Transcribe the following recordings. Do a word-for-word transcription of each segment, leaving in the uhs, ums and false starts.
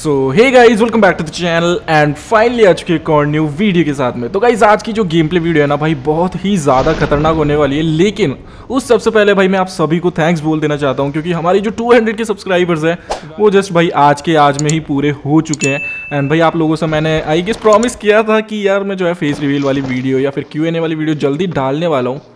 So hey guys welcome back to the channel and finally आ चुके एक और न्यू वीडियो के साथ में। तो गाइज आज की जो गेम प्ले वीडियो है ना भाई बहुत ही ज़्यादा खतरनाक होने वाली है, लेकिन उस सबसे पहले भाई मैं आप सभी को थैंक्स बोल देना चाहता हूँ क्योंकि हमारी जो दो सौ के सब्सक्राइबर्स हैं वो जस्ट भाई आज के आज में ही पूरे हो चुके हैं। एंड भाई आप लोगों से मैंने आई गेस प्रॉमिस किया था कि यार मैं जो है फेस रिवील वाली वीडियो या फिर क्यू एन ए वाली वीडियो जल्दी डालने वाला हूँ।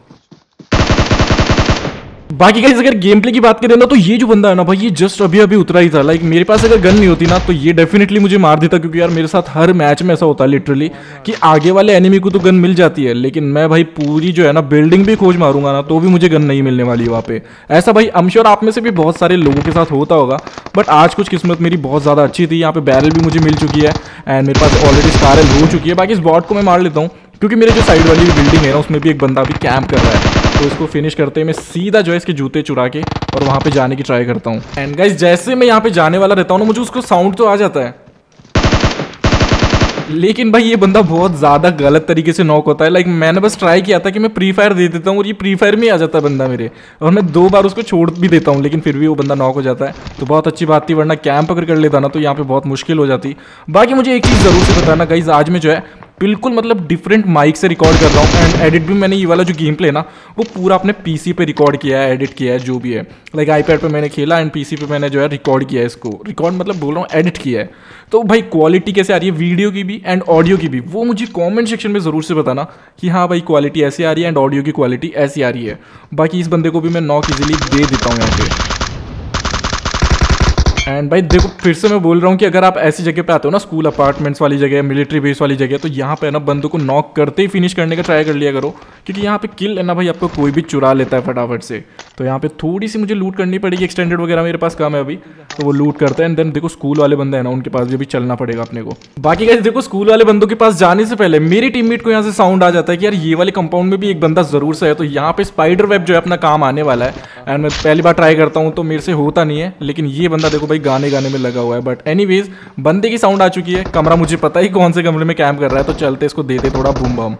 बाकी गाइस अगर गेम प्ले की बात करें ना तो ये जो बंदा है ना भाई ये जस्ट अभी अभी उतरा ही था। लाइक मेरे पास अगर गन नहीं होती ना तो ये डेफिनेटली मुझे मार देता, क्योंकि यार मेरे साथ हर मैच में ऐसा होता है लिटरली कि आगे वाले एनिमी को तो गन मिल जाती है, लेकिन मैं भाई पूरी जो है ना बिल्डिंग भी खोज मारूंगा ना तो भी मुझे गन नहीं मिलने वाली है वहाँ पे। ऐसा भाई आई एम श्योर आप में से भी बहुत सारे लोगों के साथ होता होगा, बट आज कुछ किस्मत मेरी बहुत ज़्यादा अच्छी थी। यहाँ पे बैरल भी मुझे मिल चुकी है एंड मेरे पास ऑलरेडी स्कारल हो चुकी है। बाकी इस बॉट को मैं मार लेता हूँ क्योंकि मेरे जो साइड वाली बिल्डिंग है ना उसमें भी एक बंदा अभी कैंप कर रहा है, तो इसको फिनिश करते मैं सीधा जो है इसके जूते चुरा के और वहाँ पे जाने की ट्राई करता हूँ। एंड गाइस जैसे मैं यहाँ पे जाने वाला रहता हूँ ना मुझे उसको साउंड तो आ जाता है, लेकिन भाई ये बंदा बहुत ज़्यादा गलत तरीके से नॉक होता है। लाइक मैंने बस ट्राई किया था कि मैं प्री फायर दे देता हूँ और ये प्री फायर में आ जाता है बंदा मेरे, और मैं दो बार उसको छोड़ भी देता हूँ लेकिन फिर भी वो बंदा नॉक हो जाता है। तो बहुत अच्छी बात थी, वरना कैंप अगर कर लेता ना तो यहाँ पे बहुत मुश्किल हो जाती। बाकी मुझे एक चीज़ ज़रूर से बताना गाइस, आज में जो है बिल्कुल मतलब डिफरेंट माइक से रिकॉर्ड कर रहा हूँ एंड एडिट भी मैंने ये वाला जो गेम प्ले ना वो पूरा अपने पीसी पे रिकॉर्ड किया है, एडिट किया है जो भी है। लाइक आईपैड पे मैंने खेला एंड पीसी पे मैंने जो है रिकॉर्ड किया है, इसको रिकॉर्ड मतलब बोल रहा हूँ एडिट किया है। तो भाई क्वालिटी कैसे आ रही है वीडियो की भी एंड ऑडियो की भी वो मुझे कॉमेंट सेक्शन में ज़रूर से बताना कि हाँ भाई क्वालिटी ऐसी आ रही है एंड ऑडियो की क्वालिटी ऐसी आ रही है। बाकी इस बंदे को भी मैं नॉक इजीली दे देता हूँ यहाँ पे। एंड भाई देखो फिर से मैं बोल रहा हूँ कि अगर आप ऐसी जगह पे आते हो ना, स्कूल अपार्टमेंट्स वाली जगह, मिलिट्री बेस वाली जगह, तो यहाँ पे ना बंदों को नॉक करते ही फिनिश करने का ट्राई कर लिया करो, क्योंकि यहाँ पे किल है ना भाई आपको कोई भी चुरा लेता है फटाफट से। तो यहाँ पे थोड़ी सी मुझे लूट करनी पड़ेगी, एक्सटेंडेड वगैरह मेरे पास काम है अभी, तो वो लूट करते हैं। एंड देन देखो स्कूल वाले बंदे हैं ना उनके पास भी अभी चलना पड़ेगा अपने को। बाकी गाइस देखो स्कूल वाले बंदों के पास जाने से पहले मेरी टीममेट को यहाँ से साउंड आ जाता है कि यार ये वाले कंपाउंड में भी एक बंदा जरूर से है, तो यहाँ पे स्पाइडर वेब जो है अपना काम आने वाला है। एंड मैं पहली बार ट्राई करता हूँ तो मेरे से होता नहीं है, लेकिन ये बंदा देखो भाई गाने गाने में लगा हुआ है। बट एनीवेज बंदे की साउंड आ चुकी है, कमरा मुझे पता ही कौन से कमरे में कैंप कर रहा है, तो चलते इसको देते थोड़ा बूम बम।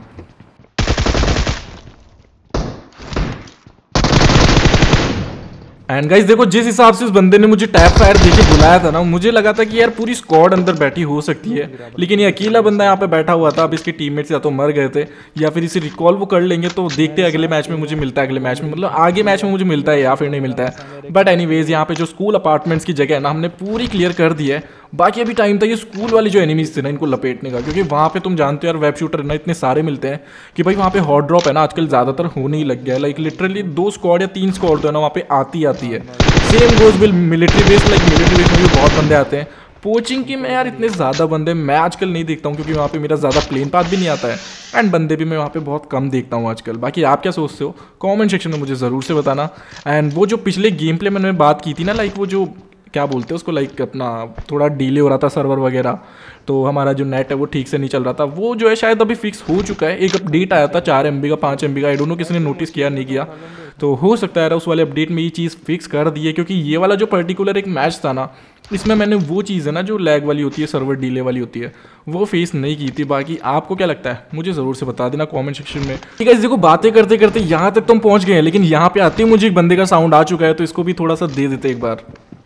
एंड गाइस देखो जिस हिसाब से उस बंदे ने मुझे टैप फायर देके बुलाया था ना, मुझे लगा था कि यार पूरी स्क्वाड अंदर बैठी हो सकती है, लेकिन ये अकेला बंदा यहाँ पे बैठा हुआ था। अब इसके टीममेट्स या तो मर गए थे या फिर इसे रिकॉल वो कर लेंगे, तो देखते हैं अगले मैच में मुझे मिलता है, अगले मैच में मतलब आगे मैच में मुझे मिलता है या फिर नहीं मिलता है। बट एनीवेज यहाँ पे जो स्कूल अपार्टमेंट्स की जगह है ना हमने पूरी क्लियर कर दी है। बाकी अभी टाइम था ये स्कूल वाले जो एनिमीज थे ना इनको लपेटने का, क्योंकि वहाँ पे तुम जानते हो यार वेब शूटर ना इतने सारे मिलते हैं कि भाई वहाँ पे हॉट ड्रॉप है ना आजकल ज़्यादातर होने ही लग गया है। लाइक लिटरली दो स्क्वाड या तीन स्क्वाड तो है ना वहाँ पे आती आती है। Same goes will military base, like military base में भी बहुत बंदे आते हैं। पोचिंग की में यार इतने ज़्यादा बंदे मैं आजकल नहीं देखता हूँ, क्योंकि वहाँ पे मेरा ज़्यादा प्लेन पाथ भी नहीं आता है एंड बंदे भी मैं वहाँ पे बहुत कम देखता हूँ आजकल। बाकी आप क्या सोचते हो कमेंट सेक्शन में मुझे ज़रूर से बताना। एंड वो जो पिछले गेम प्ले मैंने बात की थी ना, लाइक वो जो क्या बोलते हैं उसको, लाइक अपना थोड़ा डिले हो रहा था सर्वर वगैरह, तो हमारा जो नेट है वो ठीक से नहीं चल रहा था, वो जो है शायद अभी फिक्स हो चुका है। एक अपडेट आया था चार एम बी का, पाँच एम बी का, आई डोंट नो किसी ने नोटिस किया नहीं किया, तो हो सकता है उस वाले अपडेट में ये चीज़ फिक्स कर दी है। क्योंकि ये वाला जो पर्टिकुलर एक मैच था ना इसमें मैंने वो चीज़ है ना जो लैग वाली होती है, सर्वर डिले वाली होती है, वो फेस नहीं की थी। बाकी आपको क्या लगता है मुझे ज़रूर से बता देना कमेंट सेक्शन में। ठीक है देखो बातें करते करते यहाँ तक तुम पहुँच गए हैं, लेकिन यहाँ पे आते ही मुझे एक बंदे का साउंड आ चुका है, तो इसको भी थोड़ा सा दे देते एक बार।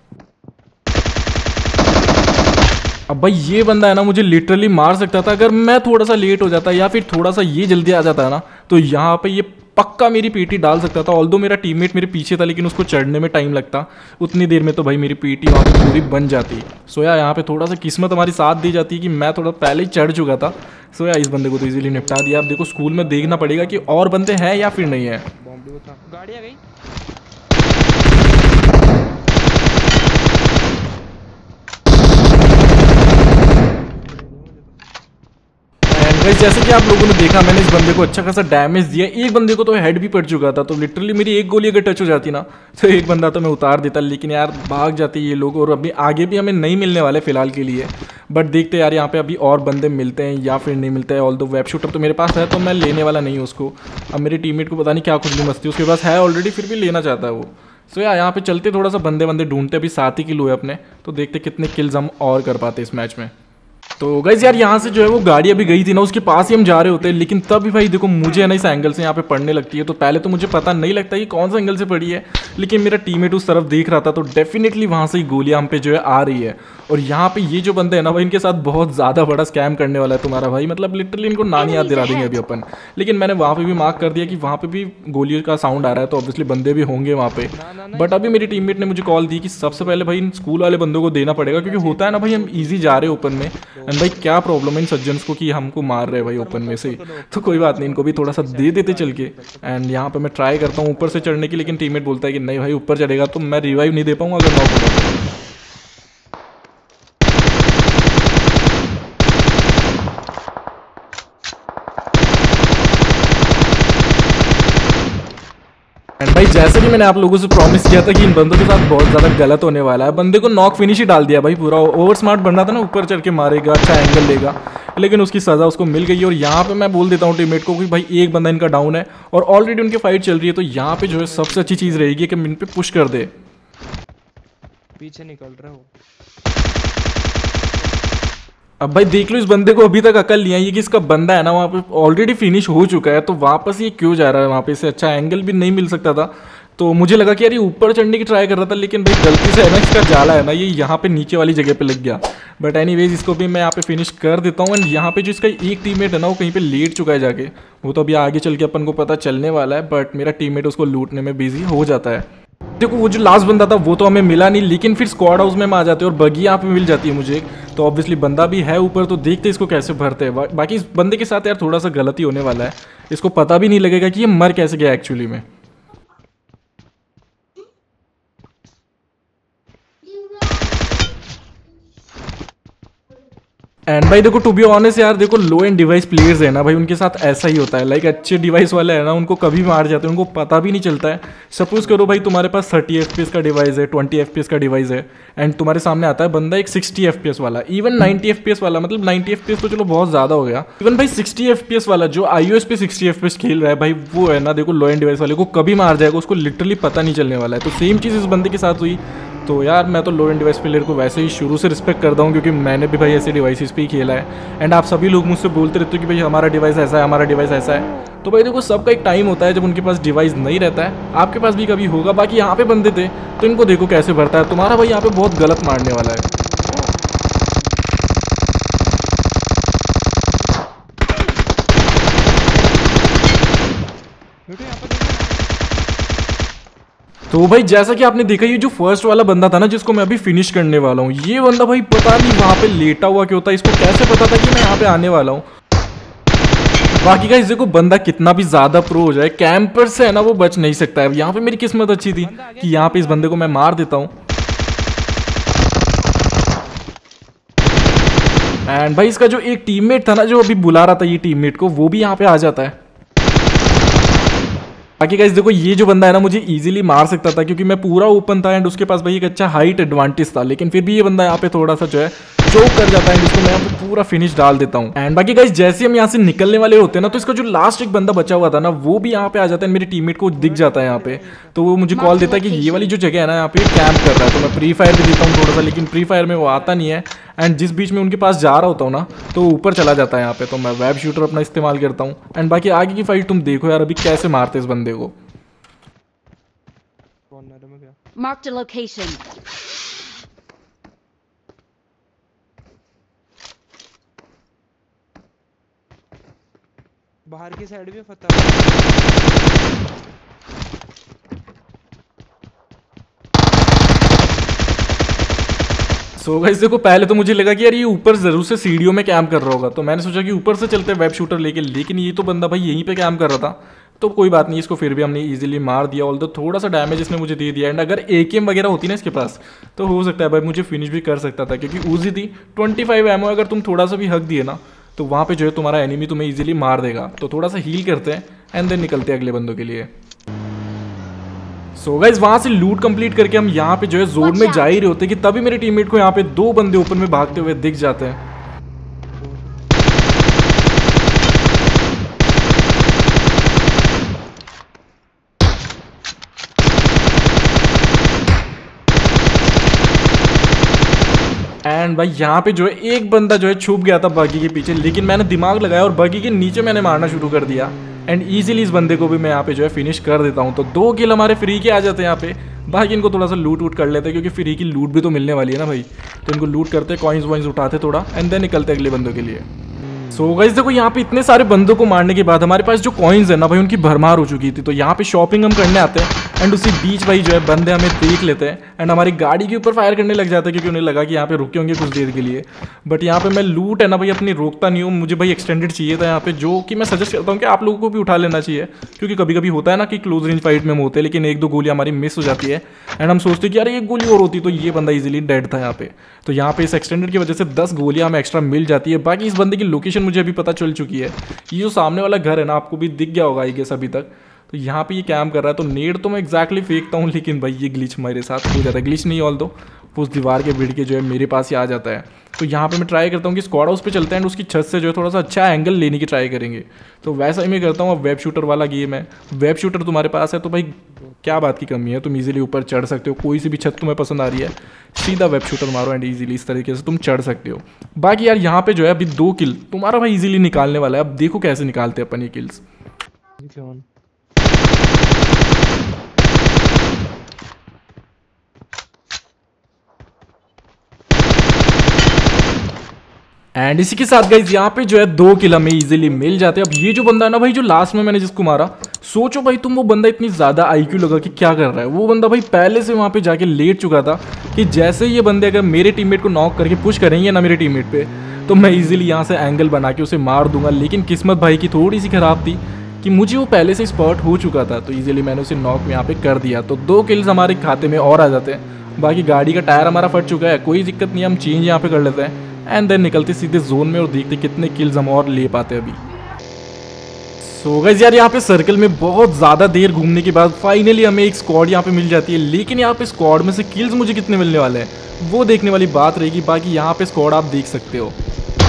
अब भाई ये बंदा है ना मुझे लिटरली मार सकता था अगर मैं थोड़ा सा लेट हो जाता या फिर थोड़ा सा ये जल्दी आ जाता है ना, तो यहाँ पे ये पक्का मेरी पीटी डाल सकता था। ऑल्दो मेरा टीममेट मेरे पीछे था लेकिन उसको चढ़ने में टाइम लगता, उतनी देर में तो भाई मेरी पीटी वहाँ पे पूरी बन जाती। सोया यहाँ पे थोड़ा सा किस्मत हमारी साथ दी जाती कि मैं थोड़ा पहले ही चढ़ चुका था। सोया इस बंदे को तो इजीली निपटा दिया। अब देखो स्कूल में देखना पड़ेगा कि और बंदे हैं या फिर नहीं है। गाड़ी आ गई। जैसे कि आप लोगों ने देखा मैंने इस बंदे को अच्छा खासा डैमेज दिया, एक बंदे को तो हेड भी पड़ चुका था, तो लिटरली मेरी एक गोली अगर टच हो जाती ना तो एक बंदा तो मैं उतार देता, लेकिन यार भाग जाते ये लोग और अभी आगे भी हमें नहीं मिलने वाले फिलहाल के लिए। बट देखते यार यहाँ पे अभी और बंदे मिलते हैं या फिर नहीं मिलते हैं। ऑल दो वेब शूटर तो मेरे पास है तो मैं लेने वाला नहीं हूँ उसको। अब मेरे टीममेट को पता नहीं क्या कुछ भी मस्ती उसके पास है ऑलरेडी, फिर भी लेना चाहता है वो। सो यार यहाँ पे चलते थोड़ा सा बंदे बंदे ढूंढते, अभी सात ही किल हुए अपने, तो देखते कितने किल्स हम और कर पाते इस मैच में। तो गाइस यार यहाँ से जो है वो गाड़ी अभी गई थी ना, उसके पास ही हम जा रहे होते हैं, लेकिन तब भी भाई देखो मुझे है ना इस एंगल से यहाँ पे पड़ने लगती है। तो पहले तो मुझे पता नहीं लगता कि कौन सा एंगल से पड़ी है, लेकिन मेरा टीममेट उस तरफ देख रहा था, तो डेफिनेटली वहाँ से ही गोलियाँ हम पे जो है आ रही है। और यहाँ पे ये जो बंदे हैं ना भाई, इनके साथ बहुत ज़्यादा बड़ा स्कैम करने वाला है तुम्हारा भाई, मतलब लिटरली इनको नानी याद दिला देंगे अभी अपन। लेकिन मैंने वहाँ पे भी मार्क कर दिया कि वहाँ पे भी गोलियों का साउंड आ रहा है, तो ऑब्वियसली बंदे भी होंगे वहाँ पे। बट अभी मेरी टीममेट ने मुझे कॉल दी कि सबसे पहले भाई इन स्कूल वाले बंदों को देना पड़ेगा, क्योंकि होता है ना भाई हम ईजी जा रहे हैं ओपन में, एंड भाई क्या प्रॉब्लम है इन सज्जन्स को कि हमको मार रहे हैं भाई ओपन में से। तो कोई बात नहीं, इनको भी थोड़ा सा दे देते चल के। एंड यहाँ पे मैं ट्राई करता हूँ ऊपर से चढ़ने की, लेकिन टीममेट बोलता है कि नहीं भाई ऊपर चढ़ेगा तो मैं रिवाइव नहीं दे पाऊंगा अगर नॉक होगा। एंड भाई जैसे कि मैंने आप लोगों से प्रॉमिस किया था कि इन बंदों के साथ बहुत ज़्यादा गलत होने वाला है, बंदे को नॉक फिनिश ही डाल दिया भाई पूरा। ओवर स्मार्ट बन रहा था ना, ऊपर चढ़ के मारेगा, अच्छा एंगल लेगा, लेकिन उसकी सज़ा उसको मिल गई है। और यहाँ पे मैं बोल देता हूँ टीममेट को कि भाई एक बंदा इनका डाउन है और ऑलरेडी उनकी फाइट चल रही है, तो यहाँ पे जो है सबसे अच्छी चीज़ रहेगी कि इन पे पुश कर दे। पीछे निकल रहा हो। अब भाई देख लो, इस बंदे को अभी तक अकल नहीं आई है कि इसका बंदा है ना वहाँ पे ऑलरेडी फिनिश हो चुका है, तो वापस ये क्यों जा रहा है वहाँ पे, इससे अच्छा एंगल भी नहीं मिल सकता था। तो मुझे लगा कि यार ये ऊपर चढ़ने की ट्राई कर रहा था, लेकिन भाई गलती से है ना इसका जाला है ना ये यहाँ पे नीचे वाली जगह पे लग गया। बट एनीवेज इसको भी मैं यहाँ पे फिनिश कर देता हूँ। एंड यहाँ पे जो इसका एक टीममेट है ना वो कहीं पे लेट चुका है जाके, वो तो अभी आगे चल के अपन को पता चलने वाला है, बट मेरा टीममेट उसको लूटने में बिजी हो जाता है। देखो वो जो लास्ट बंदा था वो तो हमें मिला नहीं, लेकिन फिर स्क्वाड हाउस में हम आ जाते हैं और बगी यहाँ पे मिल जाती है मुझे, तो ऑब्वियसली बंदा भी है ऊपर, तो देखते इसको कैसे भरते हैं। बाकी इस बंदे के साथ यार थोड़ा सा गलती होने वाला है, इसको पता भी नहीं लगेगा कि ये मर कैसे गया एक्चुअली में। एंड भाई देखो टू बी ऑनेस्ट यार, देखो लो एंड डिवाइस प्लेयर्स है ना भाई, उनके साथ ऐसा ही होता है। लाइक अच्छे डिवाइस वाले है ना उनको कभी मार जाते हैं, उनको पता भी नहीं चलता है। सपोज करो भाई तुम्हारे पास थर्टी एफ पी एस का डिवाइस है, ट्वेंटी एफ पी एस का डिवाइस है, एंड तुम्हारे सामने आता है बंदा एक सिक्सटी एफ पी एस वाला, even ninety F P S वाला, मतलब नाइंटी एफ पी एस तो चलो बहुत ज़्यादा हो गया, इवन भाई सिक्सटी एफ पी एस वाला जो आई ओ एस पे सिक्सटी एफ पी एस खेल रहा है भाई, वो है ना देखो लो एंड डिवाइस वाले को कभी मार जाएगा, उसको लिटरली पता नहीं चलने वाला है। तो सेम चीज़ इस बंदे के साथ हुई। तो यार मैं तो लो एंड डिवाइस प्लेयर को वैसे ही शुरू से रिस्पेक्ट करता हूँ, क्योंकि मैंने भी भाई ऐसे डिवाइसेस पे ही खेला है। एंड आप सभी लोग मुझसे बोलते रहते हो कि भाई हमारा डिवाइस ऐसा है, हमारा डिवाइस ऐसा है। तो भाई देखो सबका एक टाइम होता है जब उनके पास डिवाइस नहीं रहता है, आपके पास भी कभी होगा। बाकी यहाँ पे बंदे थे तो इनको देखो कैसे भरता है, तुम्हारा भाई यहाँ पे बहुत गलत मारने वाला है। तो भाई जैसा कि आपने देखा ये जो फर्स्ट वाला बंदा था ना जिसको मैं अभी फिनिश करने वाला हूँ, ये बंदा भाई पता नहीं वहाँ पे लेटा हुआ क्यों था, इसको कैसे पता था कि मैं यहाँ पे आने वाला हूँ। बाकी गाइस देखो बंदा कितना भी ज्यादा प्रो हो जाए, कैंपर से है ना वो बच नहीं सकता है। यहाँ पे मेरी किस्मत अच्छी थी कि यहाँ पे इस बंदे को मैं मार देता हूँ। एंड भाई इसका जो एक टीममेट था ना जो अभी बुला रहा था ये टीममेट को, वो भी यहाँ पे आ जाता है। बाकी गाइस देखो ये जो बंदा है ना मुझे इजीली मार सकता था, क्योंकि मैं पूरा ओपन था एंड उसके पास भाई एक अच्छा हाइट एडवांटेज था, लेकिन फिर भी ये बंदा यहाँ पे थोड़ा सा जो है चोक कर जाता है, जिसको मैं यहाँ पे पूरा फिनिश डाल देता हूँ। एंड बाकी गाइस जैसे हम यहाँ से निकलने वाले होते हैं ना, तो इसका जो लास्ट एक बंदा बचा हुआ था ना वो भी यहाँ पे आ जाता है, मेरे टीममेट को दिख जाता है यहाँ पे, तो वो मुझे कॉल देता है कि ये वाली जो जगह है ना यहाँ पे कैंप कर रहा है। तो मैं प्री फायर भी देता हूँ थोड़ा सा, लेकिन प्री फायर में वो आता नहीं है। एंड जिस बीच में उनके पास जा रहा होता हूँ ना तो ऊपर चला जाता है यहाँ पे, तो मैं वेब शूटर अपना इस्तेमाल करता हूँ। एंड बाकी आगे की फाइट तुम देखो यार अभी कैसे मारते इस बंदे को। Marked a location. बाहर की साइड भी फता। सो गाइस देखो पहले तो मुझे लगा कि यार ये ऊपर जरूर से सीढ़ियों में कैंप कर रहा होगा, तो मैंने सोचा कि ऊपर से चलते वेब शूटर लेके, लेकिन ये तो बंदा भाई यहीं पे कैंप कर रहा था। तो कोई बात नहीं, इसको फिर भी हमने इजीली मार दिया, ऑल्दो थोड़ा सा डैमेज इसने मुझे दे दिया। एंड अगर एकेएम वगैरह होती ना इसके पास तो हो सकता है भाई मुझे फिनिश भी कर सकता था, क्योंकि ऊजी थी ट्वेंटी फाइव एमओ, अगर तुम थोड़ा सा भी हक दिए ना तो वहाँ पे जो है तुम्हारा एनिमी तुम्हें इजीली मार देगा। तो थोड़ा सा हील करते हैं एंड देन निकलते हैं अगले बंदों के लिए। सो गाइस वहाँ से लूट कंप्लीट करके हम यहाँ पे जो है जोन में जा ही रहे होते कि तभी मेरे टीममेट को यहाँ पे दो बंदे ओपन में भागते हुए दिख जाते हैं। एंड भाई यहाँ पे जो है एक बंदा जो है छुप गया था बगी के पीछे, लेकिन मैंने दिमाग लगाया और बगी के नीचे मैंने मारना शुरू कर दिया एंड इजीली इस बंदे को भी मैं यहाँ पे जो है फिनिश कर देता हूँ। तो दो किल हमारे फ्री के आ जाते हैं यहाँ पे। बाकी इनको थोड़ा सा लूट वूट कर लेते हैं क्योंकि फ्री की लूट भी तो मिलने वाली है ना भाई। तो इनको लूट करते, कॉइन्स वॉइन्स उठाते थोड़ा एंड देन निकलते अगले बंदों के लिए। सो गाइस देखो यहाँ पे इतने सारे बंदों को मारने के बाद हमारे पास जो कॉइन्स है ना भाई उनकी भरमार हो चुकी थी। तो यहाँ पे शॉपिंग हम करने आते हैं एंड उसी बीच भाई जो है बंदे हमें देख लेते हैं एंड हमारी गाड़ी के ऊपर फायर करने लग जाते हैं क्योंकि उन्हें लगा कि यहाँ पे रुके होंगे कुछ देर के लिए। बट यहाँ पे मैं लूट है ना भाई अपनी रोकता नहीं हूँ, मुझे भाई एक्सटेंडेड चाहिए था यहाँ पे, जो कि मैं सजेस्ट करता हूँ कि आप लोगों को भी उठा लेना चाहिए क्योंकि कभी कभी होता है ना कि क्लोज रेंज फाइट में हम होते हैं लेकिन एक दो गोली हमारी मिस हो जाती है एंड हम सोचते हैं कि यार एक गोली और होती तो ये बंदा इजीली डेड था यहाँ पे। तो यहाँ पे इस एक्सटेंडेड की वजह से दस गोलियां हमें एक्स्ट्रा मिल जाती है। बाकी इस बंदे की लोकेशन मुझे अभी पता चल चुकी है, ये जो सामने वाला घर है ना आपको भी दिख गया होगा आई गेस अभी तक। तो यहाँ पे ये कैम्प कर रहा है। तो नेड तो मैं एक्जैक्टली फेंकता हूँ लेकिन भाई ये ग्लिच मेरे साथ हो जाता है, ग्लिच नहीं ऑल दो उस दीवार के भिड़ के जो है मेरे पास ही आ जाता है। तो यहाँ पे मैं ट्राई करता हूँ कि स्क्वाड हाउस पे चलते हैं एंड उसकी छत से जो है थोड़ा सा अच्छा एंगल लेने की ट्राई करेंगे। तो वैसा ही मैं करता हूँ। अब वेब शूटर वाला गेम है, वेब शूटर तुम्हारे पास है तो भाई क्या बात की कमी है, तुम इजीली ऊपर चढ़ सकते हो। कोई सी भी छत तुम्हें पसंद आ रही है सीधा वेब शूटर मारो एंड इजीली इस तरीके से तुम चढ़ सकते हो। बाकी यार यहाँ पे जो है अभी दो किल तुम्हारा भाई इजीली निकालने वाला है। अब देखो कैसे निकालते हैं अपन ये किल्स। एंड इसी के साथ गाइज यहाँ पे जो है दो किल हमें इजीली मिल जाते हैं। अब ये जो बंदा है ना भाई जो लास्ट में मैंने जिसको मारा, सोचो भाई तुम वो बंदा इतनी ज्यादा आईक्यू लगा कि क्या कर रहा है। वो बंदा भाई पहले से वहां पे जाके लेट चुका था कि जैसे ये बंदे अगर मेरे टीममेट को नॉक करके पुश करेंगे ना मेरे टीममेट पे तो मैं इजीली यहाँ से एंगल बना के उसे मार दूंगा। लेकिन किस्मत भाई की थोड़ी सी खराब थी कि मुझे वो पहले से स्पॉट हो चुका था, तो इजीली मैंने उसे नॉक यहाँ पे कर दिया। तो दो किल्स हमारे खाते में और आ जाते हैं। बाकी गाड़ी का टायर हमारा फट चुका है, कोई दिक्कत नहीं, हम चेंज यहाँ पे कर लेते हैं एंड देन निकलते सीधे जोन में और देखते कितने किल्स हम और ले पाते हैं अभी। सो गाइस यार यहाँ पे सर्कल में बहुत ज़्यादा देर घूमने के बाद फाइनली हमें एक स्क्वाड यहाँ पे मिल जाती है। लेकिन यहाँ पे स्क्वाड में से किल्स मुझे कितने मिलने वाले हैं वो देखने वाली बात रहेगी। बाकी यहाँ पे स्क्वाड आप देख सकते हो।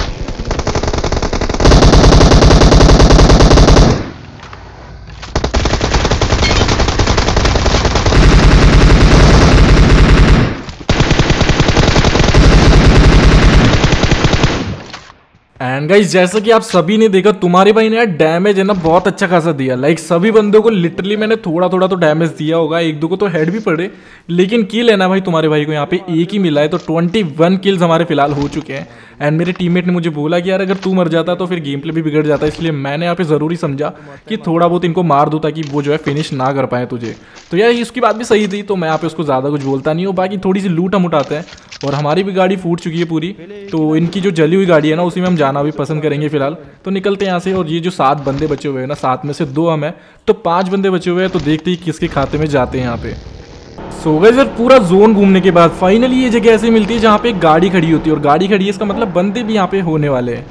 एंड गाइस जैसा कि आप सभी ने देखा तुम्हारे भाई ने यार डैमेज है ना बहुत अच्छा खासा दिया। लाइक सभी बंदों को लिटरली मैंने थोड़ा थोड़ा तो डैमेज दिया होगा, एक दो को तो हेड भी पड़े, लेकिन किल है ना भाई तुम्हारे भाई को यहाँ पे एक ही मिला है। तो इक्कीस किल्स हमारे फिलहाल हो चुके हैं। एंड मेरे टीममेट ने मुझे बोला कि यार अगर तू मर जाता तो फिर गेम प्ले भी बिगड़ जाता, इसलिए मैंने यहाँ पे ज़रूरी समझा कि थोड़ा बहुत इनको मार दूँ ताकि वो जो है फिनिश ना कर पाए तुझे। तो यार इसकी बात भी सही थी, तो मैं यहाँ पे उसको ज़्यादा कुछ बोलता नहीं हूँ। बाकी थोड़ी सी लूट हम उठाते हैं और हमारी भी गाड़ी फूट चुकी है पूरी, तो इनकी जो जली हुई गाड़ी है ना उसी में हम जाना भी पसंद करेंगे फिलहाल। तो निकलते हैं यहाँ से। और ये जो सात बंदे बचे हुए हैं ना, सात में से दो हम हैं तो पाँच बंदे बचे हुए हैं, तो देखते ही किसके खाते में जाते हैं यहाँ पे। सो गाइस यार पूरा जोन घूमने के बाद फाइनली ये जगह ऐसी मिलती है जहाँ पे एक गाड़ी खड़ी होती है और गाड़ी खड़ी है इसका मतलब बंदे भी यहाँ पे होने वाले हैं।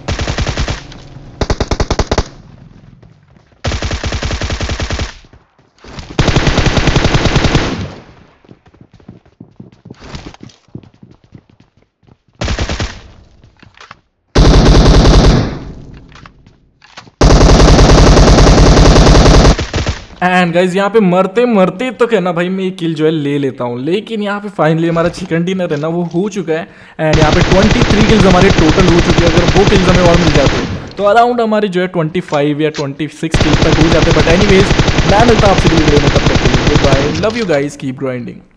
एंड गाइज यहाँ पे मरते मरते तक है ना भाई मैं एक किल जो है ले लेता हूँ। लेकिन यहाँ पे फाइनली हमारा चिकन डिनर है ना वो हो चुका है एंड यहाँ पे तेईस किल्स हमारे टोटल हो चुके हैं। अगर वो किल्स हमें और मिल जाते तो अराउंड हमारे जो है पच्चीस या छब्बीस किल्स तक हो जाते। बट एनीवेज मैं मिलता हूँ आपसे वीडियो में, तब तक के लिए bye, love you guys, keep grinding.